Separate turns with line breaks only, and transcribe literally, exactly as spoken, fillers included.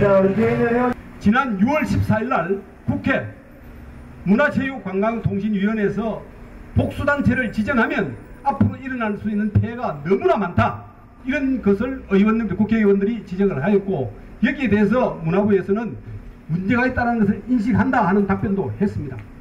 지난 유월 십사일 날 국회 문화체육관광통신위원회에서 복수단체를 지정하면 앞으로 일어날 수 있는 폐해가 너무나 많다, 이런 것을 의원님들, 국회의원들이 지적을 하였고, 여기에 대해서 문화부에서는 문제가 있다는 것을 인식한다 하는 답변도 했습니다.